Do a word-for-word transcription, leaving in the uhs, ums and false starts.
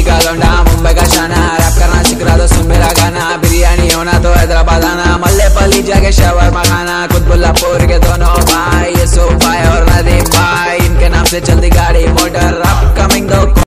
का लौंडा मुंबई का शाना, रैप करना सीख रहा तो सुन मेरा गाना, बिरयानी होना तो हैदराबाद आना, मल्ले पली जाके शवरमा खाना, कुतुबुल्लापुर के दोनों भाई, ये सो भाई और नदीम भाई, इनके नाम से चलती गाड़ी मोटर,